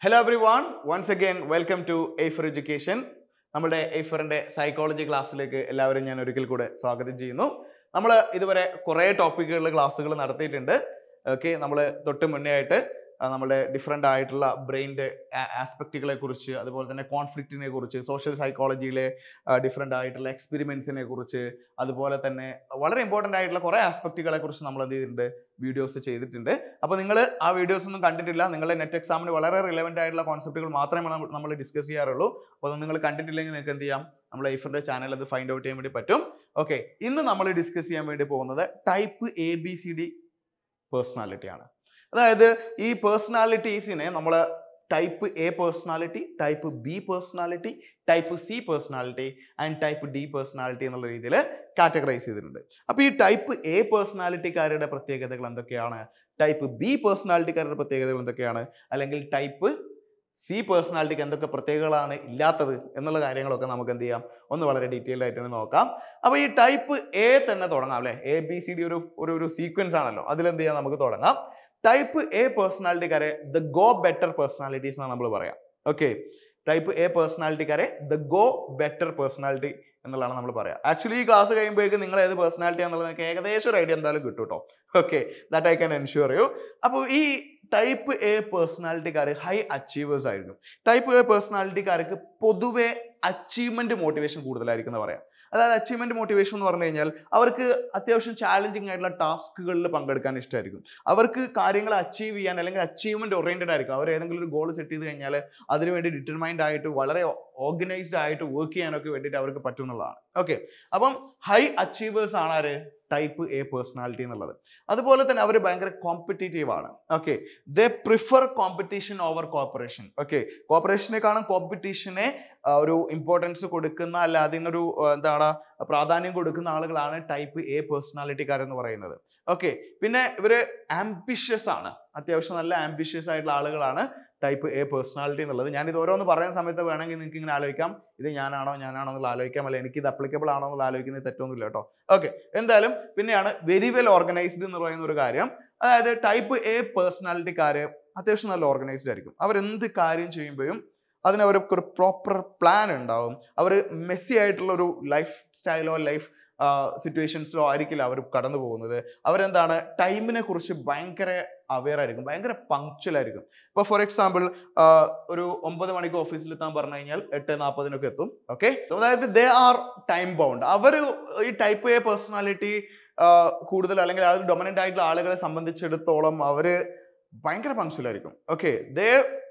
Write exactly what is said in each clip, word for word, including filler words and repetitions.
Hello everyone, once again welcome to A for Education. നമ്മുടെ എയ്ഫറിന്റെ psychology ക്ലാസ്സിലേക്ക് എല്ലാവരും ഞാൻ ഒരിക്കൽ കൂടെ സ്വാഗതം ചെയ്യുന്നു. നമ്മൾ ഇതുവരെ കുറേ ടോപ്പിക്കുകളിൽ ക്ലാസ്സുകൾ നടത്തിയിട്ടുണ്ട്. ഓക്കെ, നമ്മൾ തൊട്ട് മുന്നേ ആയിട്ട് നമ്മുടെ ഡിഫറെൻ്റ് ആയിട്ടുള്ള ബ്രെയിൻ്റെ ആസ്പെക്റ്റുകളെ കുറിച്ച്, അതുപോലെ തന്നെ കോൺഫ്ലിക്റ്റിനെ കുറിച്ച്, സോഷ്യൽ സൈക്കോളജിയിലെ ഡിഫറെൻ്റ് ആയിട്ടുള്ള എക്സ്പെരിമെൻസിനെ കുറിച്ച്, അതുപോലെ തന്നെ വളരെ ഇമ്പോർട്ടൻ്റ് ആയിട്ടുള്ള കുറേ ആസ്പെക്റ്റുകളെ കുറിച്ച് നമ്മൾ എന്ത് ചെയ്തിട്ടുണ്ട്, വീഡിയോസ് ചെയ്തിട്ടുണ്ട്. അപ്പോൾ നിങ്ങൾ ആ വീഡിയോസ് ഒന്നും കണ്ടിട്ടില്ല, നിങ്ങളുടെ നെറ്റ് എക്സാമിന് വളരെ റിലവൻ്റ് ആയിട്ടുള്ള കോൺസെപ്റ്റുകൾ മാത്രമേ നമ്മൾ ഡിസ്കസ് ചെയ്യാറുള്ളൂ. അപ്പോൾ അത് നിങ്ങൾ കണ്ടിട്ടില്ലെങ്കിൽ നിങ്ങൾക്ക് എന്ത് ചെയ്യാം, നമ്മൾ എയ്ഫറിൻ്റെ ചാനൽ അത് ഫൈൻഡ് ഔട്ട് ചെയ്യാൻ വേണ്ടി പറ്റും. ഓക്കെ, ഇന്ന് നമ്മൾ ഡിസ്കസ് ചെയ്യാൻ വേണ്ടി പോകുന്നത് type A B C D പേഴ്സണാലിറ്റിയാണ്. അതായത് ഈ പേഴ്സണാലിറ്റീസിനെ നമ്മൾ type A personality, type B personality, type C personality and type D personality എന്നുള്ള രീതിയിൽ കാറ്റഗറൈസ് ചെയ്തിട്ടുണ്ട്. അപ്പോൾ ഈ ടൈപ്പ് എ പേഴ്സണാലിറ്റിക്കാരുടെ പ്രത്യേകതകൾ എന്തൊക്കെയാണ്, ടൈപ്പ് ബി പേഴ്സണാലിറ്റിക്കാരുടെ പ്രത്യേകതകൾ എന്തൊക്കെയാണ്, അല്ലെങ്കിൽ ടൈപ്പ് സി പേഴ്സണാലിറ്റിക്ക് എന്തൊക്കെ പ്രത്യേകതകളാണ് ഇല്ലാത്തത് എന്നുള്ള കാര്യങ്ങളൊക്കെ നമുക്ക് എന്ത് ചെയ്യാം, ഒന്ന് വളരെ ഡീറ്റെയിൽഡ് ആയിട്ട് നോക്കാം. അപ്പോൾ ഈ ടൈപ്പ് എ തന്നെ തുടങ്ങാം അല്ലേ. എ ബി സി ഡി ഒരു ഒരു സീക്വൻസ് ആണല്ലോ, അതിലെന്ത് ചെയ്യാം, നമുക്ക് തുടങ്ങാം. ടൈപ്പ് എ പേഴ്സണാലിറ്റിക്കാരെ ദ ഗോ ബെറ്റർ പേഴ്സണാലിറ്റീസ് എന്നാണ് നമ്മൾ പറയാം. ഓക്കെ, ടൈപ്പ് എ പേഴ്സണാലിറ്റിക്കാരെ ദ ഗോ ബെറ്റർ പേഴ്സണാലിറ്റി എന്നുള്ളതാണ് നമ്മൾ പറയാം. ആക്ച്വലി ഈ ക്ലാസ് കഴിയുമ്പോഴേക്കും നിങ്ങൾ ഏത് പേഴ്സണാലിറ്റി എന്നുള്ളത് നിങ്ങൾക്ക് ഏകദേശം ഒരു ഐഡിയ എന്തായാലും കിട്ടും കേട്ടോ. Okay, that I can ensure you. അപ്പോൾ ഈ ടൈപ്പ് എ പേഴ്സണാലിറ്റിക്കാർ ഹൈ അച്ചീവേഴ്സ് ആയിരിക്കും. ടൈപ്പ് എ പേഴ്സണാലിറ്റിക്കാർക്ക് പൊതുവെ അച്ചീവ്മെന്റ് മോട്ടിവേഷൻ കൂടുതലായിരിക്കും എന്ന് പറയാം. അതായത് അച്ചീവ്മെന്റ് മോട്ടിവേഷൻ എന്ന് പറഞ്ഞു കഴിഞ്ഞാൽ അവർക്ക് അത്യാവശ്യം ചാലഞ്ചിങ് ആയിട്ടുള്ള ടാസ്കുകളിൽ പങ്കെടുക്കാൻ ഇഷ്ടമായിരിക്കും. അവർക്ക് കാര്യങ്ങൾ അച്ചീവ് ചെയ്യാൻ, അല്ലെങ്കിൽ അച്ചീവ്മെന്റ് ഓറിയന്റഡ് ആയിരിക്കും. അവർ ഏതെങ്കിലും ഒരു ഗോൾ സെറ്റ് ചെയ്ത് കഴിഞ്ഞാൽ അതിനുവേണ്ടി ഡിറ്റർമൈൻഡ് ആയിട്ട് വളരെ ഓർഗനൈസ്ഡ് ആയിട്ട് വർക്ക് ചെയ്യാനൊക്കെ വേണ്ടിയിട്ട് അവർക്ക് പറ്റും എന്നുള്ളതാണ്. ഓക്കെ, അപ്പം ഹൈ അച്ചീവേഴ്സ് ആണ് ആര്, ടൈപ്പ് എ പേഴ്സണാലിറ്റി എന്നുള്ളത്. അതുപോലെ തന്നെ അവർ ഭയങ്കര കോമ്പറ്റീറ്റീവ് ആണ്. Okay, they prefer competition over cooperation. Okay, കോപ്പറേഷനെക്കാളും കോമ്പറ്റീഷനെ ഒരു ഇമ്പോർട്ടൻസ് കൊടുക്കുന്ന, അല്ല അതിനൊരു എന്താണ് പ്രാധാന്യം കൊടുക്കുന്ന ആളുകളാണ് ടൈപ്പ് എ പേഴ്സണാലിറ്റിക്കാരെന്ന് പറയുന്നത്. ഓക്കെ, പിന്നെ ഇവര് ആംബിഷ്യസ് ആണ്, അത്യാവശ്യം നല്ല ആംബിഷ്യസ് ആയിട്ടുള്ള ആളുകളാണ് ടൈപ്പ് എ പേഴ്സണാലിറ്റി എന്നുള്ളത്. ഞാൻ ഇത് ഓരോന്ന് പറയുന്ന സമയത്ത് വേണമെങ്കിൽ നിങ്ങൾക്ക് ഇങ്ങനെ ആലോചിക്കാം, ഇത് ഞാനാണോ ഞാനാണോ എന്നുള്ള ആലോചിക്കാം, അല്ലെ എനിക്ക് ഇത് അപ്ലിക്കബിൾ ആണോ എന്നുള്ള ആലോചിക്കുന്നത് തെറ്റൊന്നുമില്ല കേട്ടോ. ഓക്കെ, എന്തായാലും പിന്നെയാണ് വെരി വെൽ ഓർഗനൈസ്ഡ് എന്ന് പറയുന്ന ഒരു കാര്യം. അതായത് ടൈപ്പ് എ പേഴ്സണാലിറ്റിക്കാര് അത്യാവശ്യം നല്ല ഓർഗനൈസ്ഡ് ആയിരിക്കും. അവരെന്ത് കാര്യം ചെയ്യുമ്പോഴും അതിന് അവർക്ക് ഒരു പ്രോപ്പർ പ്ലാൻ ഉണ്ടാവും. അവർ മെസ്സി ആയിട്ടുള്ള ഒരു ലൈഫ് സ്റ്റൈലോ ലൈഫ് സിറ്റുവേഷൻസിലോ ആയിരിക്കില്ല അവർ കടന്നു പോകുന്നത്. അവരെന്താണ്, ടൈമിനെ കുറിച്ച് ഭയങ്കര അവെയർ ആയിരിക്കും, ഭയങ്കര പങ്ക്ച്വൽ ആയിരിക്കും. ഇപ്പോൾ ഫോർ എക്സാമ്പിൾ ഒരു ഒമ്പത് മണിക്ക് ഓഫീസിൽ എത്താൻ പറഞ്ഞു കഴിഞ്ഞാൽ എട്ട് നാൽപ്പതിനൊക്കെ എത്തും. ഓക്കെ, അതായത് ദേ ആർ ടൈം ബൗണ്ട്. അവർ ഈ ടൈപ്പ് എ പേഴ്സണാലിറ്റി കൂടുതൽ, അല്ലെങ്കിൽ അത് ഡൊമിനൻ്റ് ആയിട്ടുള്ള ആളുകളെ സംബന്ധിച്ചിടത്തോളം അവർ ഭയങ്കര പങ്ക്ച്വൽ ആയിരിക്കും. Okay, they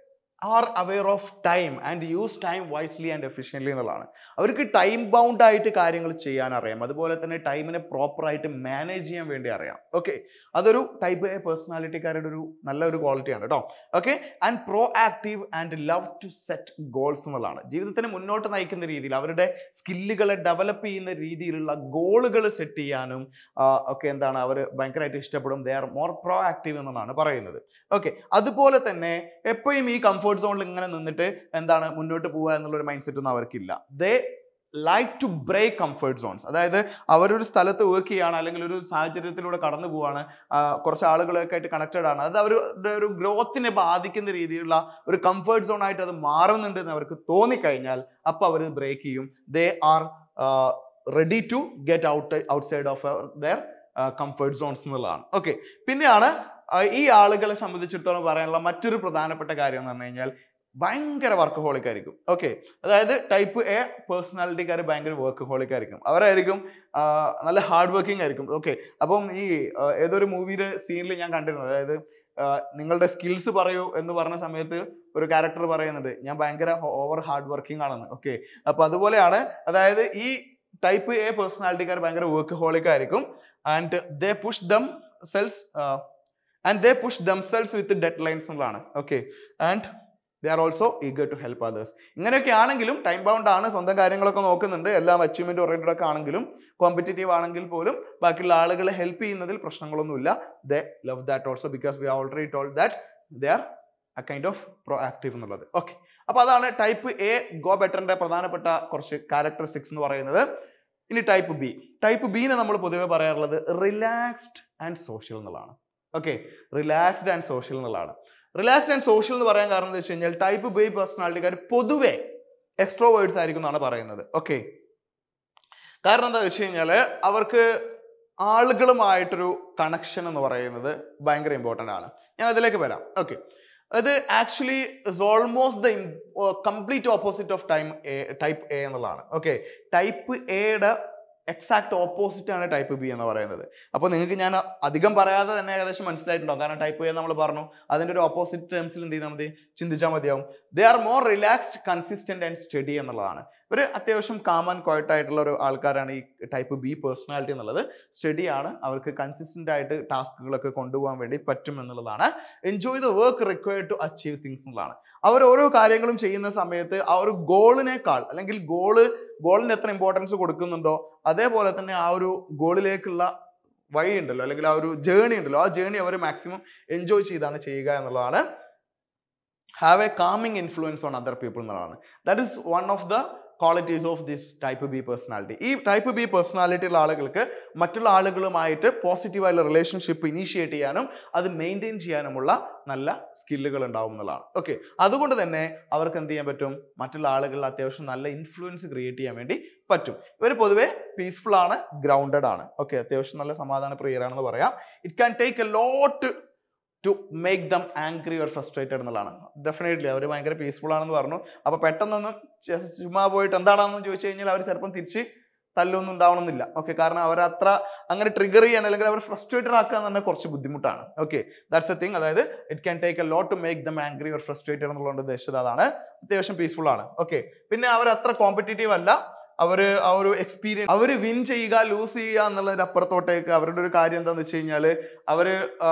are aware of time and use time wisely and efficiently എന്നുള്ളതാണ്. അവർക്ക് ടൈം ബൗണ്ട് ആയിട്ട് കാര്യങ്ങൾ ചെയ്യാൻ അറിയാം, അതുപോലെ തന്നെ ടൈമിനെ പ്രോപ്പറായിട്ട് മാനേജ് ചെയ്യാൻ വേണ്ടി അറിയാം. ഓക്കെ, അതൊരു ടൈപ്പ് എ പേഴ്സണാലിറ്റിക്കാരുടെ ഒരു നല്ലൊരു ക്വാളിറ്റിയാണ് കേട്ടോ. Okay, and proactive and love to set goals എന്നുള്ളതാണ്. ജീവിതത്തിന് മുന്നോട്ട് നയിക്കുന്ന രീതിയിൽ അവരുടെ സ്കില്ലുകളെ ഡെവലപ്പ് ചെയ്യുന്ന രീതിയിലുള്ള ഗോളുകൾ സെറ്റ് ചെയ്യാനും ഒക്കെ എന്താണ് അവർ ഭയങ്കരമായിട്ട് ഇഷ്ടപ്പെടും. They are more proactive എന്നുള്ളതാണ് പറയുന്നത്. ഓക്കെ, അതുപോലെ തന്നെ എപ്പോഴും ഈ കംഫർട്ട് സോണിൽ ഇങ്ങനെ നിന്നിട്ട് എന്താണ് മുന്നോട്ട് പോവുക എന്നുള്ളൊരു മൈൻഡ് സെറ്റ് ഒന്നും അവർക്കില്ല. They like to break comfort zones. അതായത് അവരൊരു സ്ഥലത്ത് വർക്ക് ചെയ്യുകയാണ്, അല്ലെങ്കിൽ ഒരു സാഹചര്യത്തിലൂടെ കടന്നു പോവുകയാണ്, കുറച്ച് ആളുകളൊക്കെ ആയിട്ട് കണക്റ്റഡ് ആണ്, അത് അവരുടെ ഒരു ഗ്രോത്തിനെ ബാധിക്കുന്ന രീതിയിലുള്ള ഒരു കംഫർട്ട് സോൺ ആയിട്ട് അത് മാറുന്നുണ്ട് എന്ന് അവർക്ക് തോന്നിക്കഴിഞ്ഞാൽ അപ്പോൾ അവർ ബ്രേക്ക് ചെയ്യും. They are ready to get out outside of their comfort zones എന്നുള്ളതാണ്. ഓക്കെ, പിന്നെയാണ് ഈ ആളുകളെ സംബന്ധിച്ചിടത്തോളം പറയാനുള്ള മറ്റൊരു പ്രധാനപ്പെട്ട കാര്യം എന്ന് പറഞ്ഞു കഴിഞ്ഞാൽ ഭയങ്കര വർക്ക് ഹോളിക് ആയിരിക്കും. ഓക്കെ, അതായത് ടൈപ്പ് എ പേഴ്സണാലിറ്റിക്കാർ ഭയങ്കര വർക്ക് ഹോളിക് ആയിരിക്കും. അവരായിരിക്കും നല്ല ഹാർഡ് വർക്കിംഗ് ആയിരിക്കും. ഓക്കെ, അപ്പം ഈ ഏതൊരു മൂവിയുടെ സീനിൽ ഞാൻ കണ്ടിരുന്നു, അതായത് നിങ്ങളുടെ സ്കിൽസ് പറയൂ എന്ന് പറഞ്ഞ സമയത്ത് ഒരു ക്യാരക്ടർ പറയുന്നുണ്ട് ഞാൻ ഭയങ്കര ഓവർ ഹാർഡ് വർക്കിംഗ് ആണെന്ന്. ഓക്കെ, അപ്പൊ അതുപോലെയാണ്, അതായത് ഈ ടൈപ്പ് എ പേഴ്സണാലിറ്റിക്കാർ ഭയങ്കര വർക്ക് ഹോളിക് ആയിരിക്കും. And they push themselves and they push themselves with the deadlines എന്നുള്ളതാണ്. Okay, and they are also eager to help others. ഇങ്ങനെയൊക്കെ ആണെങ്കിലും ടൈം ബൗണ്ട് ആണ്, സ്വന്തം കാര്യങ്ങളൊക്കെ നോക്കുന്നുണ്ട്, എല്ലാം അച്ചീവ്മെന്റ് ഓറിയന്റഡ് ഒക്കെ ആണെങ്കിലും കോമ്പറ്റീറ്റീവ് ആണെങ്കിൽ പോലും ബാക്കിയുള്ള ആളുകളെ ഹെൽപ്പ് ചെയ്യുന്നതിൽ പ്രശ്നങ്ങളൊന്നുമില്ല. They love that also because we already told that they are a kind of proactive എന്നുള്ളത്. ഓക്കെ, അപ്പോൾ അതാണ് ടൈപ്പ് എ ഗോ ബെറ്ററിന്റെ പ്രധാനപ്പെട്ട കുറച്ച് ക്യാരക്ടറിസ്റ്റിക്സ് എന്ന് പറയുന്നത്. ഇനി ടൈപ്പ് ബി. ടൈപ്പ് ബിനെ നമ്മൾ പൊതുവെ പറയാറുള്ളത് റിലാക്സ്ഡ് ആൻഡ് സോഷ്യൽ എന്നുള്ളതാണ്. ഓക്കെ, റിലാക്സ്ഡ് ആൻഡ് സോഷ്യൽ എന്നുള്ളതാണ്. റിലാക്സ്ഡ് ആൻഡ് സോഷ്യൽ എന്ന് പറയാൻ കാരണം എന്താ വെച്ച് കഴിഞ്ഞാൽ ടൈപ്പ് ബി പേഴ്സണാലിറ്റിക്കാർ പൊതുവെ എക്സ്ട്രോവേർഡ്സ് ആയിരിക്കും എന്നാണ് പറയുന്നത്. ഓക്കെ, കാരണം എന്താ വെച്ച് കഴിഞ്ഞാൽ അവർക്ക് ആളുകളുമായിട്ടൊരു കണക്ഷൻ എന്ന് പറയുന്നത് ഭയങ്കര ഇമ്പോർട്ടൻ്റ് ആണ്. ഞാൻ അതിലേക്ക് വരാം. ഓക്കെ, അത് actually is almost the complete opposite of time A type A എന്നുള്ളതാണ്. ഓക്കെ, ടൈപ്പ് എയുടെ എക്സാക്ട് ഓപ്പോസിറ്റ് ആണ് ടൈപ്പ് ബി എന്ന് പറയുന്നത്. അപ്പോൾ നിങ്ങൾക്ക് ഞാൻ അധികം പറയാതെ തന്നെ ഏകദേശം മനസ്സിലായിട്ടുണ്ടാവും. കാരണം ടൈപ്പ് എ നമ്മൾ പറഞ്ഞു, അതിൻ്റെ ഒരു ഓപ്പോസിറ്റ് ടേംസിൽ എന്ത് ചെയ്താൽ മതി, ചിന്തിച്ചാൽ മതിയാവും. They are more relaxed, consistent and steady എന്നുള്ളതാണ്. ഒരു അത്യാവശ്യം കാം ആൻഡ് ക്വയറ്റ് ആയിട്ടുള്ള ഒരു ആൾക്കാരാണ് ഈ ടൈപ്പ് ബി പേഴ്സണാലിറ്റി എന്നുള്ളത്. സ്റ്റഡി ആണ്, അവർക്ക് കൺസിസ്റ്റന്റ് ആയിട്ട് ടാസ്കുകളൊക്കെ കൊണ്ടുപോകാൻ വേണ്ടി പറ്റും എന്നുള്ളതാണ്. Enjoy the work required to achieve things എന്നുള്ളതാണ്. അവർ ഓരോ കാര്യങ്ങളും ചെയ്യുന്ന സമയത്ത് ആ ഒരു ഗോളിനേക്കാൾ അല്ലെങ്കിൽ ഗോള് ഗോളിന് എത്ര ഇമ്പോർട്ടൻസ് കൊടുക്കുന്നുണ്ടോ അതേപോലെ തന്നെ ആ ഒരു ഗോളിലേക്കുള്ള വഴി ഉണ്ടല്ലോ, അല്ലെങ്കിൽ ആ ഒരു ജേണി ഉണ്ടല്ലോ, ആ ജേണി അവർ മാക്സിമം എൻജോയ് ചെയ്താണ് ചെയ്യുക എന്നുള്ളതാണ്. Have a calming influence on other people എന്നുള്ളതാണ്. That is one of the qualities of this type B personality. ഈ ടൈപ്പ് ബി പേഴ്സണാലിറ്റി ഉള്ള ആളുകൾക്ക് മറ്റുള്ള ആളുകളുമായിട്ട് പോസിറ്റീവായുള്ള റിലേഷൻഷിപ്പ് ഇനീഷ്യേറ്റ് ചെയ്യാനും അത് മെയിൻറ്റെയിൻ ചെയ്യാനുമുള്ള നല്ല സ്കില്ലുകൾ ഉണ്ടാവും എന്നുള്ളതാണ്. ഓക്കെ, അതുകൊണ്ട് തന്നെ അവർക്ക് എന്ത് ചെയ്യാൻ പറ്റും, മറ്റുള്ള ആളുകളിൽ അത്യാവശ്യം നല്ല ഇൻഫ്ലുവൻസ് ക്രിയേറ്റ് ചെയ്യാൻ വേണ്ടി പറ്റും. ഇവർ പൊതുവെ പീസ്ഫുൾ ആണ്, ഗ്രൗണ്ടഡ് ആണ്. ഓക്കെ, അത്യാവശ്യം നല്ല സമാധാന പ്രിയരാണെന്ന് പറയാം. It can take a lot to make them angry or frustrated എന്നുള്ളതാണ്. ഡെഫിനറ്റ്ലി അവർ ഭയങ്കര പീസ്ഫുൾ ആണെന്ന് പറഞ്ഞു. അപ്പോൾ പെട്ടെന്നൊന്നും ചുമ്മാ പോയിട്ട് എന്താണെന്ന് ചോദിച്ചു കഴിഞ്ഞാൽ അവർ ചിലപ്പം തിരിച്ച് തല്ലൊന്നും ഉണ്ടാവണമെന്നില്ല. ഓക്കെ, കാരണം അവർ അത്ര അങ്ങനെ ട്രിഗർ ചെയ്യാൻ അല്ലെങ്കിൽ അവർ ഫ്രസ്ട്രേറ്റഡ് ആക്കുക എന്ന് പറഞ്ഞാൽ കുറച്ച് ബുദ്ധിമുട്ടാണ്. Okay, that's a thing. അതായത് it can take a lot to make them angry or frustrated എന്നുള്ളത് ഉദ്ദേശിച്ചത് അതാണ്. അത്യാവശ്യം പീസ്ഫുൾ ആണ്. ഓക്കെ, പിന്നെ അവർ അത്ര കോമ്പറ്റീറ്റീവ് അല്ല. അവർ ആ ഒരു എക്സ്പീരിയൻസ് അവർ വിൻ ചെയ്യുക ലൂസ് ചെയ്യുക എന്നുള്ളതിന്റെ അപ്പുറത്തോട്ടേക്ക് അവരുടെ ഒരു കാര്യം എന്താണെന്ന് വെച്ച് കഴിഞ്ഞാൽ അവർ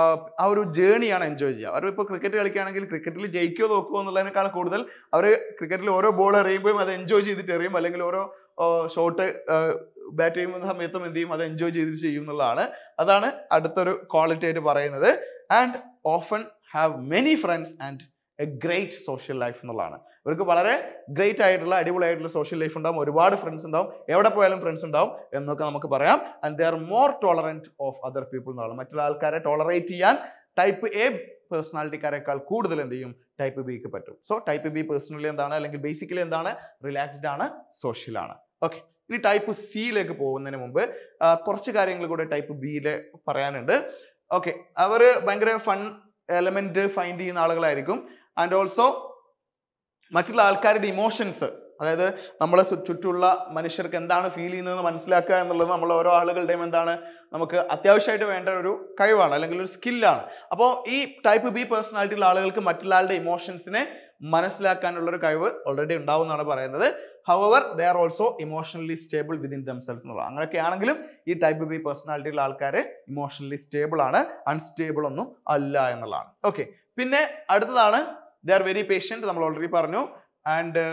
ആ ഒരു ജേണിയാണ് എൻജോയ് ചെയ്യുക. അവർ ഇപ്പോൾ ക്രിക്കറ്റ് കളിക്കുകയാണെങ്കിൽ ക്രിക്കറ്റിൽ ജയിക്കോ നോക്കുമോ എന്നുള്ളതിനേക്കാൾ കൂടുതൽ അവർ ക്രിക്കറ്റിൽ ഓരോ ബോൾ എറിയുമ്പോഴും അത് എൻജോയ് ചെയ്തിട്ട് എറിയും, അല്ലെങ്കിൽ ഓരോ ഷോട്ട് ബാറ്റ് ചെയ്യുന്ന സമയത്തും എന്ത് ചെയ്യും, അത് എൻജോയ് ചെയ്തിട്ട് ചെയ്യും എന്നുള്ളതാണ്. അതാണ് അടുത്തൊരു ക്വാളിറ്റി ആയിട്ട് പറയുന്നത്. And often have many friends and a great social life എന്നുള്ളതാണ്. ഇവർക്ക് വളരെ ഗ്രേറ്റ് ആയിട്ടുള്ള അടിപൊളിയായിട്ടുള്ള സോഷ്യൽ ലൈഫ് ഉണ്ടാവും, ഒരുപാട് ഫ്രണ്ട്സ് ഉണ്ടാവും, എവിടെ പോയാലും ഫ്രണ്ട്സ് ഉണ്ടാവും എന്നൊക്കെ നമുക്ക് പറയാം. And they are more tolerant of other people എന്നുള്ളത്. മറ്റുള്ള ആൾക്കാരെ ടോളറേറ്റ് ചെയ്യാൻ ടൈപ്പ് എ പേഴ്സണാലിറ്റിക്കാരെക്കാൾ കൂടുതൽ എന്ത് ചെയ്യും, ടൈപ്പ് ബിക്ക് പറ്റും. സോ ടൈപ്പ് ബി പേഴ്സണലി എന്താണ്, അല്ലെങ്കിൽ ബേസിക്കലി എന്താണ്, റിലാക്സ്ഡ് ആണ്, സോഷ്യൽ ആണ്. ഓക്കെ, ഇനി ടൈപ്പ് സിയിലേക്ക് പോകുന്നതിന് മുമ്പ് കുറച്ച് കാര്യങ്ങൾ കൂടെ ടൈപ്പ് ബിയിൽ പറയാനുണ്ട്. ഓക്കെ, അവർ ഭയങ്കര ഫൺ എലമെന്റ് ഫൈൻഡ് ചെയ്യുന്ന ആളുകളായിരിക്കും. ആൻഡ് ഓൾസോ മറ്റുള്ള ആൾക്കാരുടെ ഇമോഷൻസ്, അതായത് നമ്മളെ ചുറ്റുമുള്ള മനുഷ്യർക്ക് എന്താണ് ഫീൽ ചെയ്യുന്നതെന്ന് മനസ്സിലാക്കുക എന്നുള്ളത് നമ്മൾ ഓരോ ആളുകളുടെയും എന്താണ് നമുക്ക് അത്യാവശ്യമായിട്ട് വേണ്ട ഒരു കഴിവാണ്, അല്ലെങ്കിൽ ഒരു സ്കില്ലാണ്. അപ്പോൾ ഈ ടൈപ്പ് ബി പേഴ്സണാലിറ്റിയുള്ള ആളുകൾക്ക് മറ്റുള്ള ആളുടെ ഇമോഷൻസിനെ മനസ്സിലാക്കാനുള്ള ഒരു കഴിവ് ഓൾറെഡി ഉണ്ടാവും എന്നാണ് പറയുന്നത്. However they are also emotionally stable within themselves എന്നുള്ളത്. അങ്ങനെയൊക്കെ ആണെങ്കിലും ഈ ടൈപ്പ് ബി പേഴ്സണാലിറ്റിയുള്ള ആൾക്കാർ ഇമോഷണലി സ്റ്റേബിൾ ആണ്, അൺസ്റ്റേബിൾ ഒന്നും അല്ല എന്നുള്ളതാണ്. ഓക്കെ, പിന്നെ അടുത്തതാണ് ദേ ആർ വെരി പേഷ്യൻറ്റ്, നമ്മൾ ഓൾറെഡി പറഞ്ഞു. ആൻഡ്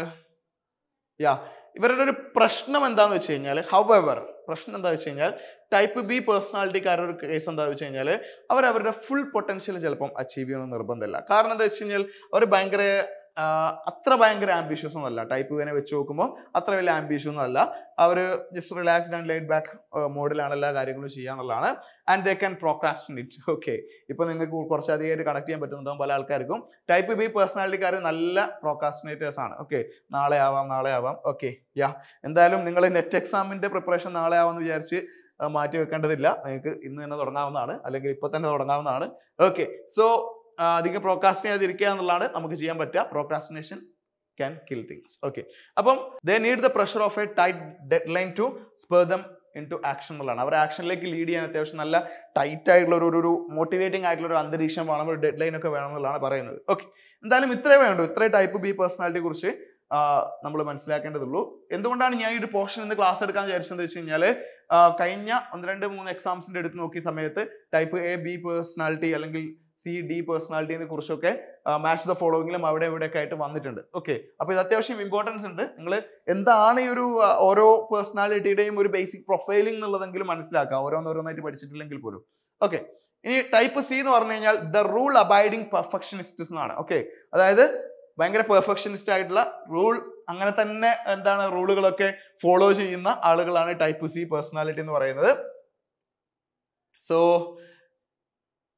യാ ഇവരുടെ ഒരു പ്രശ്നം എന്താന്ന് വെച്ച് കഴിഞ്ഞാൽ, ഹവർ പ്രശ്നം എന്താ വെച്ച് കഴിഞ്ഞാൽ ടൈപ്പ് ബി പേഴ്സണാലിറ്റിക്കാരുടെ ഒരു കേസ് എന്താ വെച്ച് കഴിഞ്ഞാൽ അവർ അവരുടെ ഫുൾ പൊട്ടൻഷ്യൽ ചിലപ്പം അച്ചീവ് ചെയ്യണമെന്ന് നിർബന്ധമില്ല. കാരണം എന്താ വെച്ച് കഴിഞ്ഞാൽ അവർ ഭയങ്കര അത്ര ഭയങ്കര ആംബിഷ്യസ് ഒന്നും അല്ല. ടൈപ്പ് ബിനെ വെച്ച് നോക്കുമ്പോൾ അത്ര വലിയ ആംബിഷ്യസ് ഒന്നും അല്ല. അവർ just relaxed and laid back മോഡിലാണ് എല്ലാ കാര്യങ്ങളും ചെയ്യുക എന്നുള്ളതാണ്. And they can procrastinate. Okay, ഇപ്പൊ നിങ്ങൾക്ക് കുറച്ചധികമായിട്ട് കണക്ട് ചെയ്യാൻ പറ്റുന്നുണ്ടാവും പല ആൾക്കാർക്കും. ടൈപ്പ് ബി പേഴ്സണാലിറ്റിക്കാർ നല്ല പ്രോക്രാസ്റ്റിനേറ്റേഴ്സ് ആണ്. ഓക്കെ, നാളെ ആവാം നാളെ ആവാം ഓക്കെ യാ എന്തായാലും നിങ്ങൾ നെറ്റ് എക്സാമിന്റെ പ്രിപ്പറേഷൻ നാളെ ആവാമെന്ന് വിചാരിച്ച് മാറ്റി വെക്കേണ്ടതില്ല. നിങ്ങൾക്ക് ഇന്ന് തന്നെ തുടങ്ങാവുന്നതാണ്, അല്ലെങ്കിൽ ഇപ്പൊ തന്നെ തുടങ്ങാവുന്നതാണ്. ഓക്കെ, സോ അധികം പ്രോക്രാസ്റ്റിനേറ്റ് ചെയ്തിരിക്കുക എന്നുള്ളതാണ് നമുക്ക് ചെയ്യാൻ പറ്റുക. Procrastination can kill things. Okay, അപ്പം they need the pressure of a tight deadline to spur them into action എന്നുള്ളതാണ്. അവർ ആക്ഷനിലേക്ക് ലീഡ് ചെയ്യാൻ അത്യാവശ്യം നല്ല ടൈറ്റ് ആയിട്ടുള്ള ഒരു ഒരു മോട്ടിവേറ്റിംഗ് ആയിട്ടുള്ള ഒരു അന്തരീക്ഷം വേണം, ഒരു ഡെഡ് ലൈൻ ഒക്കെ വേണം എന്നുള്ളതാണ് പറയുന്നത്. ഓക്കെ, എന്തായാലും ഇത്രേ വേണ്ടു. ഇത്രേ ടൈപ്പ് ബി പേഴ്സണാലിറ്റിയെ കുറിച്ച് നമ്മൾ മനസ്സിലാക്കേണ്ടതുള്ളൂ. എന്തുകൊണ്ടാണ് ഞാൻ ഈ ഒരു പോർഷൻ ഇന്ന് ക്ലാസ് എടുക്കാൻ വിചാരിച്ചതെന്ന് വെച്ച് കഴിഞ്ഞാൽ കഴിഞ്ഞ ഒന്ന് രണ്ട് മൂന്ന് എക്സാംസിന്റെ എടുത്ത് നോക്കിയ സമയത്ത് ടൈപ്പ് എ ബി പേഴ്സണാലിറ്റി അല്ലെങ്കിൽ സി ഡി പേഴ്സണാലിറ്റിനെ കുറിച്ചൊക്കെ മാച്ച് ദ ഫോളോവിങ്ങിലും അവിടെ ഇവിടെയൊക്കെ ആയിട്ട് വന്നിട്ടുണ്ട്. ഓക്കെ, അപ്പൊ ഇത് അത്യാവശ്യം ഇമ്പോർട്ടൻസ് ഉണ്ട്. നിങ്ങൾ എന്താണ് ഈ ഒരു ഓരോ പേഴ്സണാലിറ്റിയുടെയും ഒരു ബേസിക് പ്രൊഫൈലിംഗ് എന്നുള്ളതെങ്കിലും മനസ്സിലാക്കുക, ഓരോന്നോരോന്നായിട്ട് പഠിച്ചിട്ടില്ലെങ്കിൽ പോലും. ഓക്കെ, ഇനി ടൈപ്പ് സി എന്ന് പറഞ്ഞു കഴിഞ്ഞാൽ ദ റൂൾ അബൈഡിങ് പെർഫെക്ഷനിസ്റ്റ്സ് എന്നാണ്. ഓക്കെ, അതായത് ഭയങ്കര പെർഫെക്ഷനിസ്റ്റ് ആയിട്ടുള്ള റൂൾ അങ്ങനെ തന്നെ എന്താണ് റൂളുകളൊക്കെ ഫോളോ ചെയ്യുന്ന ആളുകളാണ് ടൈപ്പ് സി പേഴ്സണാലിറ്റി എന്ന് പറയുന്നത്. So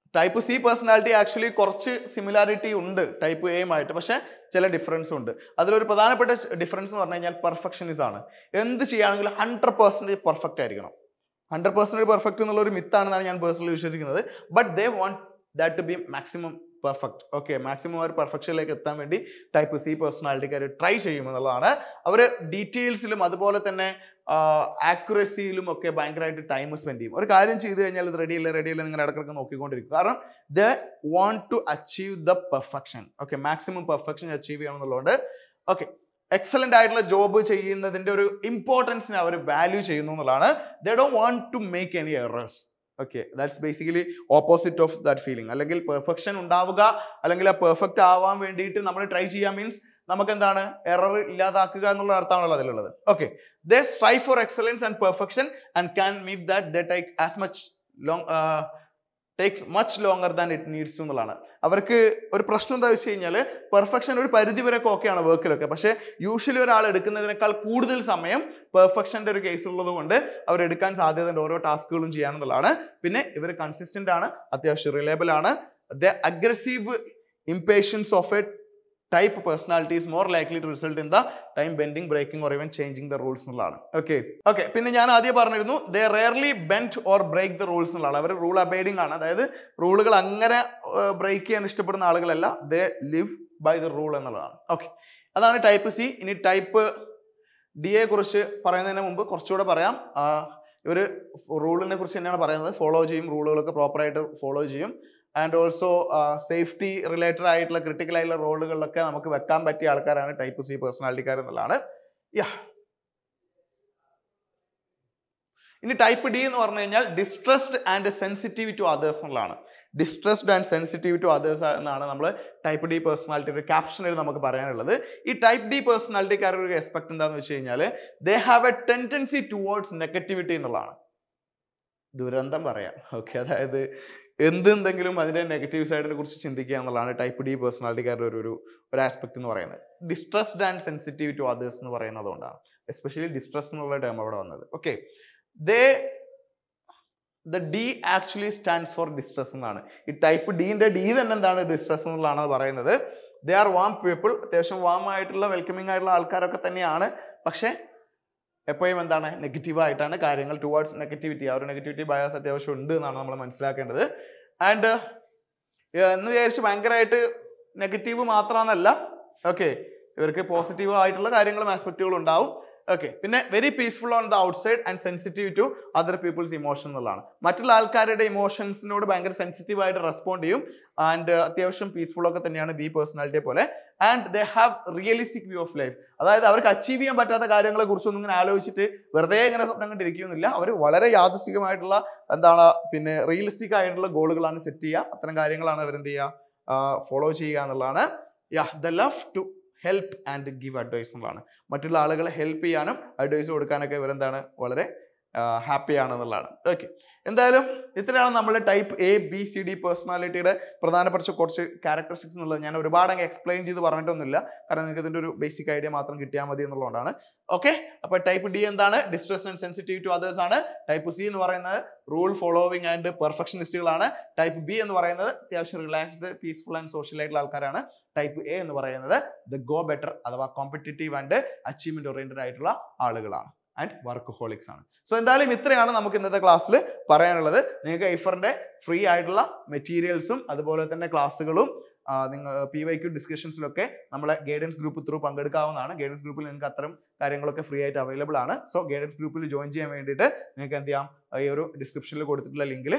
type C personality actually കുറച്ച് സിമിലാരിറ്റി ഉണ്ട് ടൈപ്പ് എയുമായിട്ട്, പക്ഷെ ചില ഡിഫറൻസ് ഉണ്ട്. അതിലൊരു പ്രധാനപ്പെട്ട ഡിഫറൻസ് എന്ന് പറഞ്ഞു കഴിഞ്ഞാൽ പെർഫെക്ഷനിസം ആണ്. എന്ത് ചെയ്യുകയാണെങ്കിലും ഹൺഡ്രഡ് പെർസെൻറ്റേജ് പെർഫെക്റ്റ് ആയിരിക്കണം. ഹൺഡ്രഡ് പെർസെൻറ്റേജ് പെർഫെക്റ്റ് എന്നുള്ള ഒരു മിത്താണെന്നാണ് ഞാൻ പേഴ്സണലി വിശ്വസിക്കുന്നത്. But they want that to be maximum perfect. Okay, maximum ഒരു പെർഫെക്ഷനിലേക്ക് എത്താൻ വേണ്ടി ടൈപ്പ് സി പേഴ്സണാലിറ്റിക്കാർ ട്രൈ ചെയ്യുമെന്നുള്ളതാണ്. അവർ ഡീറ്റെയിൽസിലും അതുപോലെ തന്നെ ആക്യുറസിയിലും ഒക്കെ ഭയങ്കരമായിട്ട് ടൈം സ്പെൻഡ് ചെയ്യും. ഒരു കാര്യം ചെയ്തു കഴിഞ്ഞാൽ ഇത് റെഡി അല്ലേ റെഡി അല്ലേ നിങ്ങൾ ഇടയ്ക്കിടയ്ക്ക് നോക്കിക്കൊണ്ടിരിക്കും. കാരണം they want to achieve the perfection. Okay, maximum perfection achieve ചെയ്യണം എന്നുള്ളതുകൊണ്ട് ഓക്കെ എക്സലന്റ് ആയിട്ടുള്ള ജോബ് ചെയ്യുന്നതിന്റെ ഒരു ഇമ്പോർട്ടൻസിനെ അവർ വാല്യൂ ചെയ്യുന്നു എന്നുള്ളതാണ്. They don't want to make any errors. Okay, that's basically opposite of that feeling. അല്ലെങ്കിൽ പെർഫെക്ഷൻ ഉണ്ടാവുക അല്ലെങ്കിൽ ആ പെർഫെക്റ്റ് ആവാൻ വേണ്ടിയിട്ട് നമ്മൾ ട്രൈ ചെയ്യാൻ മീൻസ് നമുക്ക് എന്താണ് എറർ ഇല്ലാതാക്കുക എന്നുള്ള അർത്ഥമാണല്ലോ അതിലുള്ളത്. Okay, they strive for excellence and perfection and can meet that they take as much long takes much longer than it needs എന്നുള്ളതാണ്. അവർക്ക് ഒരു പ്രശ്നം എന്താ വെച്ച് കഴിഞ്ഞാൽ പെർഫെക്ഷൻ ഒരു പരിധി വരെയൊക്കെ ഓക്കെയാണ് വർക്കിലൊക്കെ, പക്ഷേ യൂഷ്വലി ഒരാൾ എടുക്കുന്നതിനേക്കാൾ കൂടുതൽ സമയം പെർഫെക്ഷൻ്റെ ഒരു കേസ് ഉള്ളത് കൊണ്ട് അവർ എടുക്കാൻ സാധ്യതയുണ്ട് ഓരോ ടാസ്കുകളും ചെയ്യാന്നുള്ളതാണ്. പിന്നെ ഇവർ കൺസിസ്റ്റന്റ് ആണ്, അത്യാവശ്യം റിലയബിൾ ആണ്. The aggressive impatience of a type personality is more likely to result in the time bending, breaking or even changing the rules എന്നുള്ളതാണ്. ഓക്കെ ഓക്കെ പിന്നെ ഞാൻ ആദ്യം പറഞ്ഞിരുന്നു they rarely bend or break the rules എന്നുള്ളതാണ്. അവർ rule abiding ആണ്, അതായത് റൂളുകൾ അങ്ങനെ break ചെയ്യാൻ ഇഷ്ടപ്പെടുന്ന ആളുകളല്ല. they live by the rule എന്നുള്ളതാണ്. ഓക്കെ, അതാണ് ടൈപ്പ് സി. ഇനി ടൈപ്പ് ഡി യെ കുറിച്ച് പറയുന്നതിന് മുമ്പ് കുറച്ചുകൂടെ പറയാം. ഇവർ റൂളിനെ കുറിച്ച് തന്നെയാണ് പറയുന്നത്. ഫോളോ ചെയ്യും, റൂളുകളൊക്കെ പ്രോപ്പറായിട്ട് ഫോളോ ചെയ്യും. ആൻഡ് ഓൾസോ സേഫ്റ്റി റിലേറ്റഡ് ആയിട്ടുള്ള ക്രിട്ടിക്കൽ ആയിട്ടുള്ള റോളുകളിലൊക്കെ നമുക്ക് വെക്കാൻ പറ്റിയ ആൾക്കാരാണ് ടൈപ്പ് സി പേഴ്സണാലിറ്റിക്കാർ എന്നുള്ളതാണ്. യാ ഇനി ടൈപ്പ് ഡി എന്ന് പറഞ്ഞു കഴിഞ്ഞാൽ distressed and sensitive to others എന്നുള്ളതാണ്. Distressed and sensitive to others എന്നാണ് നമ്മൾ ടൈപ്പ് ഡി പേഴ്സണാലിറ്റി ഒരു ക്യാപ്ഷനിൽ നമുക്ക് പറയാനുള്ളത്. ഈ ടൈപ്പ് ഡി പേഴ്സണാലിറ്റിക്കാരുടെ ഒരു എസ്പെക്ട് എന്താണെന്ന് വെച്ച് കഴിഞ്ഞാൽ they have a tendency towards negativity എന്നുള്ളതാണ്. ദുരന്തം പറയാം. ഓക്കെ, അതായത് എന്തെന്തെങ്കിലും അതിൻ്റെ നെഗറ്റീവ് സൈഡിനെ കുറിച്ച് ചിന്തിക്കുക എന്നുള്ളതാണ് ടൈപ്പ് ഡി പേഴ്സണാലിറ്റിക്കാരുടെ ഒരു ഒരു ഒരു ആസ്പെക്ട് എന്ന് പറയുന്നത്. Distressed and sensitive to others എന്ന് പറയുന്നത് കൊണ്ടാണ് എസ്പെഷ്യലി ഡിസ്ട്രസ് എന്നുള്ള ടേം അവിടെ വന്നത്. Okay, they the D actually stands for distress എന്നാണ്. ഈ ടൈപ്പ് ഡിന്റെ ഡി തന്നെ എന്താണ് ഡിസ്ട്രസ് എന്നുള്ളതാണ് പറയുന്നത്. ദേ ആർ വാം പീപ്പിൾ, അത്യാവശ്യം വാം ആയിട്ടുള്ള വെൽക്കമിങ് ആയിട്ടുള്ള ആൾക്കാരൊക്കെ തന്നെയാണ്, പക്ഷേ എപ്പോഴും എന്താണ് നെഗറ്റീവായിട്ടാണ് കാര്യങ്ങൾ. ടുവേർഡ്സ് നെഗറ്റിവിറ്റി, ആ ഒരു നെഗറ്റിവിറ്റി ബയാസ് അത്യാവശ്യം ഉണ്ട് എന്നാണ് നമ്മൾ മനസ്സിലാക്കേണ്ടത്. ആൻഡ് എന്ന് വിചാരിച്ച് ഭയങ്കരമായിട്ട് നെഗറ്റീവ് മാത്രമെന്നല്ല, ഓക്കെ ഇവർക്ക് പോസിറ്റീവ് ആയിട്ടുള്ള കാര്യങ്ങളും ആസ്പെക്റ്റുകളും ഉണ്ടാവും. ഓക്കെ, പിന്നെ very peaceful on the outside and sensitive to other people's emotion എന്നുള്ളതാണ്. മറ്റുള്ള ആൾക്കാരുടെ ഇമോഷൻസിനോട് ഭയങ്കര സെൻസിറ്റീവ് ആയിട്ട് റെസ്പോണ്ട് ചെയ്യും. ആൻഡ് അത്യാവശ്യം പീസ്ഫുൾ ഒക്കെ തന്നെയാണ് ബി പേഴ്സണാലിറ്റിയെ പോലെ. And they have realistic view of life, അതായത് അവർക്ക് അച്ചീവ് ചെയ്യാൻ പറ്റാത്ത കാര്യങ്ങളെ കുറിച്ചൊന്നും ഇങ്ങനെ ആലോചിച്ചിട്ട് വെറുതെ ഇങ്ങനെ സ്വപ്നം കണ്ടിരിക്കുന്നില്ല. അവർ വളരെ യാദൃശ്ചികമായിട്ടുള്ള എന്താണ് പിന്നെ റിയലിസ്റ്റിക് ആയിട്ടുള്ള ഗോളുകളാണ് സെറ്റ് ചെയ്യുക. അത്തരം കാര്യങ്ങളാണ് അവർ എന്ത് ചെയ്യുക ഫോളോ ചെയ്യുക എന്നുള്ളതാണ്. Yeah the love to help and give advice എന്നുള്ളതാണ്. മറ്റുള്ള ആളുകളെ ഹെൽപ്പ് ചെയ്യാനും അഡ്വൈസ് കൊടുക്കാനൊക്കെ ഇവരെന്താണ് വളരെ ഹാപ്പി ആണെന്നുള്ളതാണ്. ഓക്കെ, എന്തായാലും ഇത്രയാണ് നമ്മുടെ type A B C D പേഴ്സണാലിറ്റിയുടെ പ്രധാനപ്പെട്ട കുറച്ച് ക്യാരക്ടറിസ്റ്റിക്സ് എന്നുള്ളത്. ഞാൻ ഒരുപാട് അങ്ങ് എക്സ്പ്ലെയിൻ ചെയ്ത് പറഞ്ഞിട്ടൊന്നുമില്ല, കാരണം നിങ്ങൾക്ക് ഇതിൻ്റെ ഒരു ബേസിക് ഐഡിയ മാത്രം കിട്ടിയാൽ മതി എന്നുള്ളതുകൊണ്ടാണ്. ഓക്കെ, അപ്പോൾ ടൈപ്പ് ഡി എന്താണ്? Distress and sensitive to others ആണ്. ടൈപ്പ് സി എന്ന് പറയുന്നത് റൂൾ ഫോളോവിങ് ആൻഡ് പെർഫെക്ഷനിസ്റ്റുകളാണ്. ടൈപ്പ് ബി എന്ന് പറയുന്നത് അത്യാവശ്യം റിലാക്സ്ഡ് പീസ്ഫുൾ ആൻഡ് സോഷ്യൽ ആയിട്ടുള്ള ആൾക്കാരാണ്. ടൈപ്പ് എ എന്ന് പറയുന്നത് ദ ഗോ ബെറ്റർ അഥവാ കോമ്പറ്റീറ്റീവ് ആൻഡ് അച്ചീവ്മെന്റ് ഓറിയന്റഡ് ആയിട്ടുള്ള ആളുകളാണ് ആൻഡ് വർക്ക് ഹോളിക്സ് ആണ്. സോ എന്തായാലും ഇത്രയാണ് നമുക്ക് ഇന്നത്തെ ക്ലാസ്സിൽ പറയാനുള്ളത്. നിങ്ങൾക്ക് ഐഫറിന്റെ ഫ്രീ ആയിട്ടുള്ള മെറ്റീരിയൽസും അതുപോലെ തന്നെ ക്ലാസ്സുകളും നിങ്ങൾ പി വൈ ക്യു ഡിസ്കഷൻസിലൊക്കെ നമ്മളെ ഗൈഡൻസ് ഗ്രൂപ്പ് ത്രൂ പങ്കെടുക്കാവുന്നതാണ്. ഗൈഡൻസ് ഗ്രൂപ്പിൽ നിങ്ങൾക്ക് അത്തരം കാര്യങ്ങളൊക്കെ ഫ്രീ ആയിട്ട് അവൈലബിൾ ആണ്. സോ ഗൈഡൻസ് ഗ്രൂപ്പിൽ ജോയിൻ ചെയ്യാൻ വേണ്ടിയിട്ട് നിങ്ങൾക്ക് എന്ത് ചെയ്യാം, ഈ ഒരു ഡിസ്ക്രിപ്ഷനിൽ കൊടുത്തിട്ടുള്ള ലിങ്കിൽ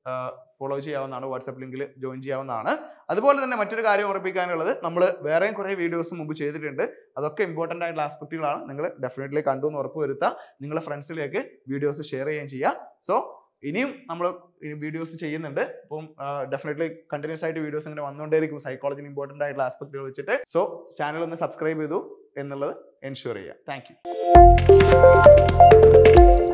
ഫോളോ ചെയ്യാവുന്നതാണ്, വാട്സാപ്പ് ലിങ്കിൽ ജോയിൻ ചെയ്യാവുന്നതാണ്. അതുപോലെ തന്നെ മറ്റൊരു കാര്യം ഉറപ്പിക്കാനുള്ളത്, നമ്മൾ വേറെയും കുറേ വീഡിയോസ് മുമ്പ് ചെയ്തിട്ടുണ്ട്. അതൊക്കെ ഇമ്പോർട്ടൻ്റ് ആയിട്ടുള്ള ആസ്പെക്റ്റുകളാണ്. നിങ്ങൾ ഡെഫിനറ്റ്ലി കണ്ടു എന്ന് ഉറപ്പ് വരുത്തുക. നിങ്ങളുടെ ഫ്രണ്ട്സിലേക്ക് വീഡിയോസ് ഷെയർ ചെയ്യുകയും ചെയ്യുക. സോ ഇനിയും നമ്മൾ വീഡിയോസ് ചെയ്യുന്നുണ്ട്. അപ്പം ഡെഫിനറ്റ്ലി കണ്ടിന്യൂസ് ആയിട്ട് വീഡിയോസ് ഇങ്ങനെ വന്നുകൊണ്ടേയിരിക്കും സൈക്കോളജിയിൽ ഇമ്പോർട്ടൻ്റ് ആയിട്ടുള്ള ആസ്പെക്റ്റുകൾ വെച്ചിട്ട്. സോ ചാനൽ ഒന്ന് സബ്സ്ക്രൈബ് ചെയ്തു എന്നുള്ളത് എൻഷുർ ചെയ്യുക. Thank U.